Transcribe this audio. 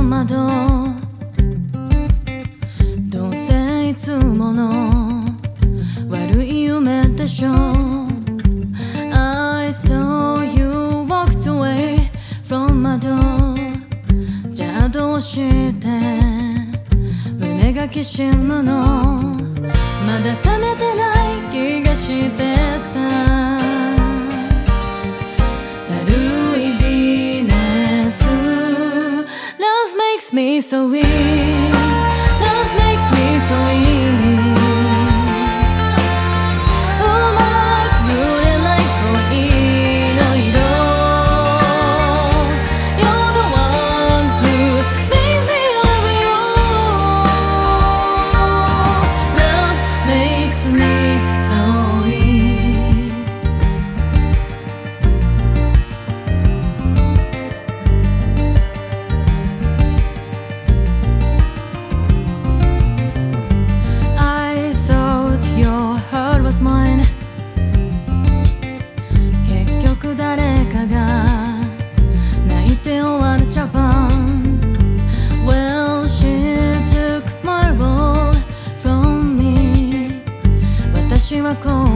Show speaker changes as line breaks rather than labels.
の窓どうせいつもの悪い夢でしょ I saw you walked away from my door じゃあどうして胸がきしむのまだ覚めてない気がしてた悪い微熱 Love makes me so weak Love makes me so weak うまく濡れない恋の色 You're the one who made me love you Love makes me so weak I thought your heart was mine 結局誰かが泣いて終わるジャパン Well she took my role from me 私はこ